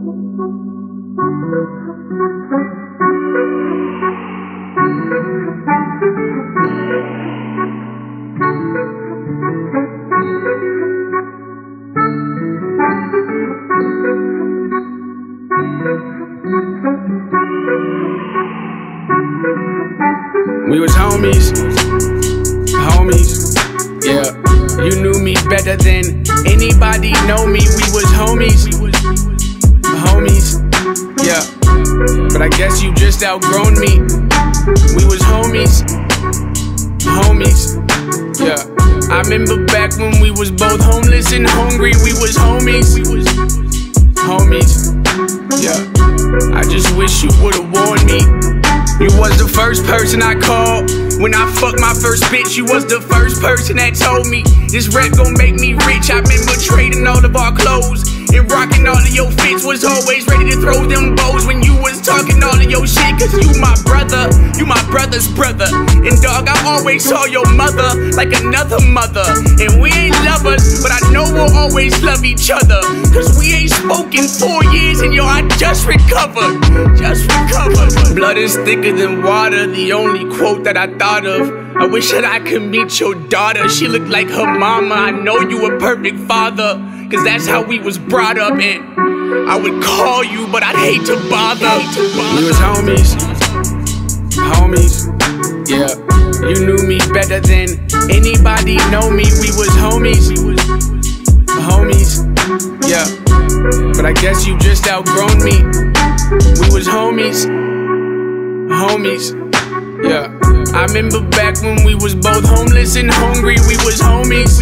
We was homies, yeah. You knew me better than anybody know me. We was homies, yeah. But I guess you just outgrown me. We was homies, yeah. I remember back when we was both homeless and hungry. We was homies, yeah. I just wish you would've warned me. You was the first person I called when I fucked my first bitch. You was the first person that told me this rap gon' make me rich. I remember trading all of our clothes and rocking all of your fits. Was always ready to throw them bows when you was talking all of your shit. Cause you my brother, you my brother's brother. And dog, I always saw your mother like another mother. And we ain't lovers, but I know we'll always love each other. Cause we ain't spoken 4 years and yo, I just recovered. Blood is thicker than water, the only quote that I thought of. I wish that I could meet your daughter. She looked like her mama. I know you a perfect father, cause that's how we was brought up. And I would call you, but I'd hate to bother. We was homies, yeah. You knew me better than anybody know me. We was homies, yeah. But I guess you just outgrown me. We was homies, yeah. I remember back when we was both homeless and hungry. We was homies,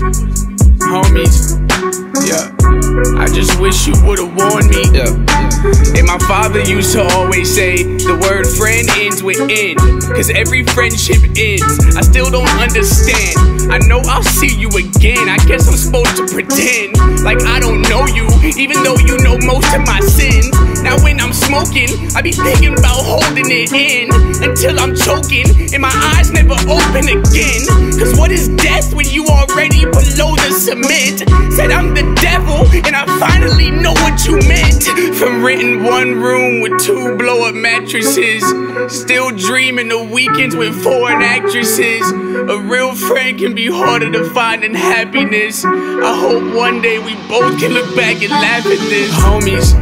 yeah. I just wish you would've warned me, yeah. And my father used to always say the word friend ends with end, cause every friendship ends. I still don't understand. I know I'll see you again. I guess I'm supposed to pretend like I don't know you, even though you know most of my sins. Now when I'm smoking, I be thinking about holding it in until I'm choking and my eyes never open again. Cause what is death when you already below the cement? Said I'm the devil and I finally know what you meant. From renting one room with 2 blow-up mattresses, still dreaming of weekends with foreign actresses. A real friend can be harder to find than happiness. I hope one day we both can look back and laugh at this. Homies,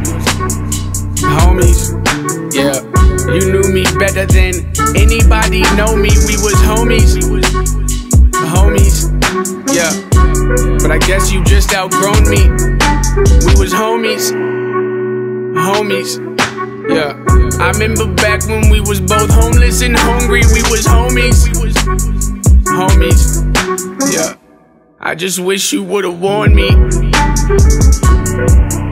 yeah. You knew me better than anybody know me. We was homies, yeah. But I guess you just outgrown me. We was homies, yeah. I remember back when we was both homeless and hungry. We was homies, yeah. I just wish you would've warned me.